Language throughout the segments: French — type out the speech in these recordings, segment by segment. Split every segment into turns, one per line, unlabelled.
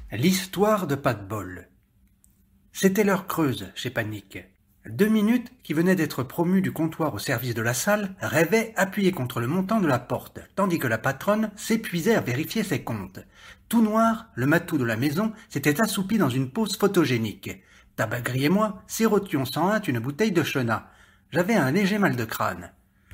L'histoire de Pas de bol. C'était l'heure creuse chez Panique. 2 minutes, qui venait d'être promu du comptoir au service de la salle, rêvait appuyé contre le montant de la porte, tandis que la patronne s'épuisait à vérifier ses comptes. Tout noir, le matou de la maison s'était assoupi dans une pose photogénique. Tabagris et moi sirotions sans hâte une bouteille de Chena. J'avais un léger mal de crâne.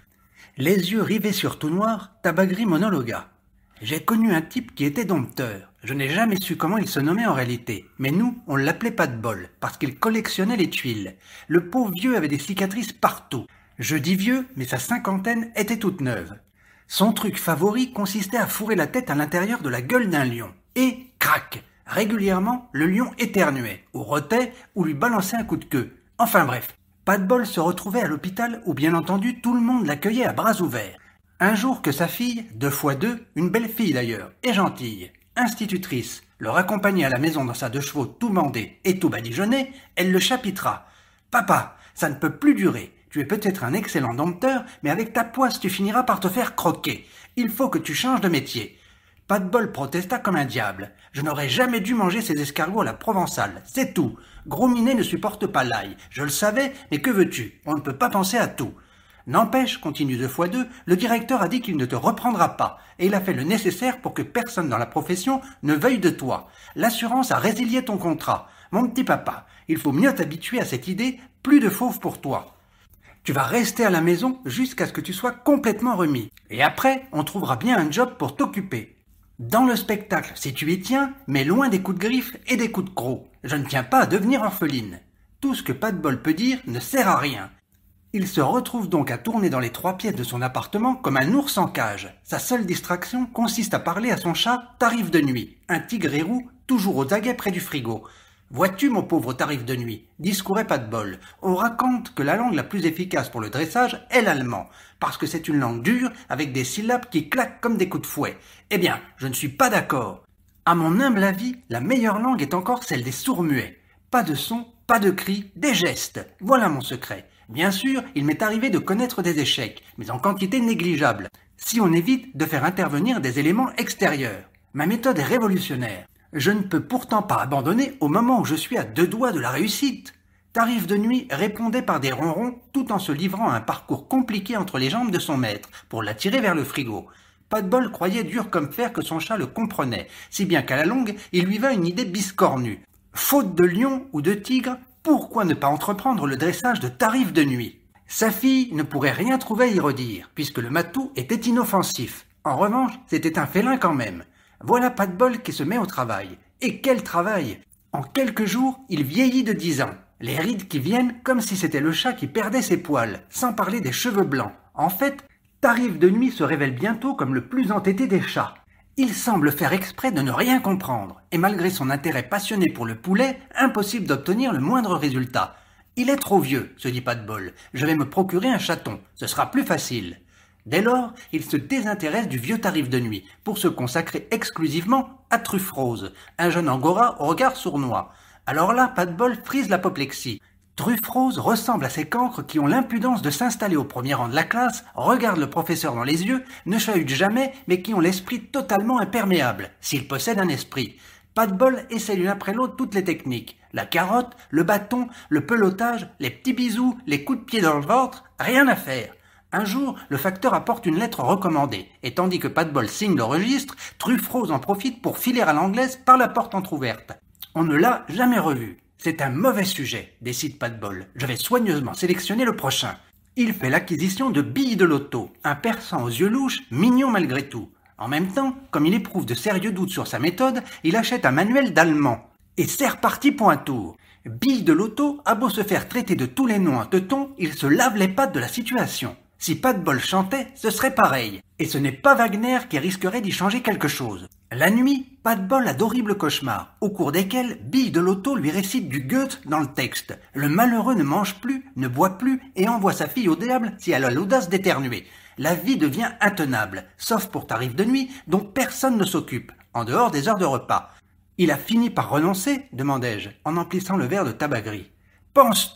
Les yeux rivés sur Tout noir, Tabagris monologua. J'ai connu un type qui était dompteur. Je n'ai jamais su comment il se nommait en réalité, mais nous, on l'appelait Pas de bol, parce qu'il collectionnait les tuiles. Le pauvre vieux avait des cicatrices partout. Je dis vieux, mais sa cinquantaine était toute neuve. Son truc favori consistait à fourrer la tête à l'intérieur de la gueule d'un lion. Et, crac, régulièrement, le lion éternuait, ou rotait, ou lui balançait un coup de queue. Enfin bref, Pas de bol se retrouvait à l'hôpital où bien entendu tout le monde l'accueillait à bras ouverts. Un jour que sa fille, 2x2, une belle fille d'ailleurs, et gentille, institutrice, le raccompagnait à la maison dans sa 2 chevaux tout bandé et tout badigeonné, elle le chapitra. « Papa, ça ne peut plus durer. Tu es peut-être un excellent dompteur, mais avec ta poisse tu finiras par te faire croquer. Il faut que tu changes de métier. » Pas de bol protesta comme un diable. « Je n'aurais jamais dû manger ces escargots à la provençale, c'est tout. Gros Minet ne supporte pas l'ail. Je le savais, mais que veux-tu? On ne peut pas penser à tout. » N'empêche, continue 2x2, le directeur a dit qu'il ne te reprendra pas, et il a fait le nécessaire pour que personne dans la profession ne veuille de toi. L'assurance a résilié ton contrat. Mon petit papa, il faut mieux t'habituer à cette idée, plus de fauve pour toi. Tu vas rester à la maison jusqu'à ce que tu sois complètement remis. Et après, on trouvera bien un job pour t'occuper. Dans le spectacle, si tu y tiens, mais loin des coups de griffe et des coups de croc. Je ne tiens pas à devenir orpheline. Tout ce que Pas de bol peut dire ne sert à rien. Il se retrouve donc à tourner dans les 3 pièces de son appartement comme un ours en cage. Sa seule distraction consiste à parler à son chat Tarif de nuit, un tigre roux toujours aux aguets près du frigo. « Vois-tu, mon pauvre Tarif de nuit ?» discourait Pas de bol. On raconte que la langue la plus efficace pour le dressage est l'allemand, parce que c'est une langue dure avec des syllabes qui claquent comme des coups de fouet. Eh bien, je ne suis pas d'accord. À mon humble avis, la meilleure langue est encore celle des sourds-muets. Pas de son, pas de cri, des gestes. Voilà mon secret. Bien sûr, il m'est arrivé de connaître des échecs, mais en quantité négligeable, si on évite de faire intervenir des éléments extérieurs. Ma méthode est révolutionnaire. Je ne peux pourtant pas abandonner au moment où je suis à 2 doigts de la réussite. Tarif de nuit répondait par des ronrons tout en se livrant à un parcours compliqué entre les jambes de son maître pour l'attirer vers le frigo. Pas de bol croyait dur comme fer que son chat le comprenait, si bien qu'à la longue, il lui vint une idée biscornue. Faute de lion ou de tigre, pourquoi ne pas entreprendre le dressage de Tarif de nuit? Sa fille ne pourrait rien trouver à y redire, puisque le matou était inoffensif. En revanche, c'était un félin quand même. Voilà Pas de bol qui se met au travail. Et quel travail! En quelques jours, il vieillit de 10 ans. Les rides qui viennent comme si c'était le chat qui perdait ses poils, sans parler des cheveux blancs. En fait, Tarif de nuit se révèle bientôt comme le plus entêté des chats. Il semble faire exprès de ne rien comprendre, et malgré son intérêt passionné pour le poulet, impossible d'obtenir le moindre résultat. Il est trop vieux, se dit Pas de bol. Je vais me procurer un chaton, ce sera plus facile. Dès lors, il se désintéresse du vieux Tarif de nuit, pour se consacrer exclusivement à Truffe Rose, un jeune angora au regard sournois. Alors là, Pas de bol frise l'apoplexie. Truffe Rose ressemble à ces cancres qui ont l'impudence de s'installer au premier rang de la classe, regardent le professeur dans les yeux, ne chahutent jamais, mais qui ont l'esprit totalement imperméable, s'ils possèdent un esprit. Pas de bol essaie l'une après l'autre toutes les techniques. La carotte, le bâton, le pelotage, les petits bisous, les coups de pied dans le ventre, rien à faire. Un jour, le facteur apporte une lettre recommandée, et tandis que Pas de bol signe le registre, Truffe Rose en profite pour filer à l'anglaise par la porte entr'ouverte. On ne l'a jamais revu. C'est un mauvais sujet, décide Pas de bol. Je vais soigneusement sélectionner le prochain. Il fait l'acquisition de billes de loto, un persan aux yeux louches, mignon malgré tout. En même temps, comme il éprouve de sérieux doutes sur sa méthode, il achète un manuel d'allemand. Et c'est reparti pour un tour. Billes de loto a beau se faire traiter de tous les noms en teuton, il se lave les pattes de la situation. Si Pas de bol chantait, ce serait pareil. Et ce n'est pas Wagner qui risquerait d'y changer quelque chose. La nuit, Pas de bol a d'horribles cauchemars, au cours desquels Bille de Loto lui récite du Goethe dans le texte. Le malheureux ne mange plus, ne boit plus et envoie sa fille au diable si elle a l'audace d'éternuer. La vie devient intenable, sauf pour Tarif de nuit dont personne ne s'occupe, en dehors des heures de repas. Il a fini par renoncer, demandai-je, en emplissant le verre de Tabagris. Penses-tu?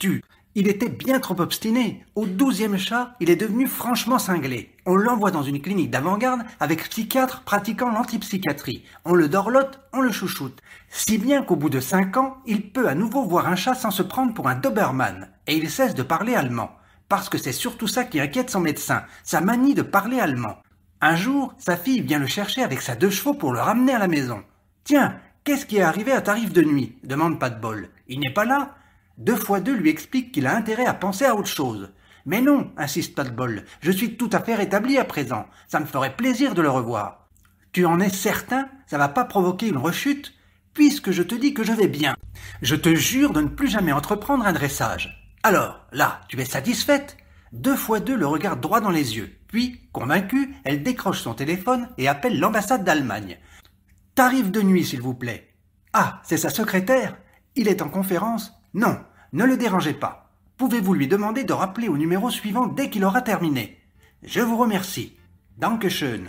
Il était bien trop obstiné. Au 12e chat, il est devenu franchement cinglé. On l'envoie dans une clinique d'avant-garde avec psychiatre pratiquant l'antipsychiatrie. On le dorlote, on le chouchoute. Si bien qu'au bout de 5 ans, il peut à nouveau voir un chat sans se prendre pour un Doberman. Et il cesse de parler allemand. Parce que c'est surtout ça qui inquiète son médecin, sa manie de parler allemand. Un jour, sa fille vient le chercher avec sa 2 chevaux pour le ramener à la maison. « Tiens, qu'est-ce qui est arrivé à Tarif de nuit ?» demande Pas de bol. « Il n'est pas là ?» 2x2 lui explique qu'il a intérêt à penser à autre chose. « Mais non, insiste Pas de bol, je suis tout à fait rétabli à présent. Ça me ferait plaisir de le revoir. »« Tu en es certain ? Ça va pas provoquer une rechute ? Puisque je te dis que je vais bien. Je te jure de ne plus jamais entreprendre un dressage. Alors, là, tu es satisfaite ?» 2x2 le regarde droit dans les yeux. Puis, convaincue, elle décroche son téléphone et appelle l'ambassade d'Allemagne. « Tarif de nuit, s'il vous plaît. »« Ah, c'est sa secrétaire ? Il est en conférence ? » ?»« Non, ne le dérangez pas. Pouvez-vous lui demander de rappeler au numéro suivant dès qu'il aura terminé ? » « Je vous remercie. Danke schön. »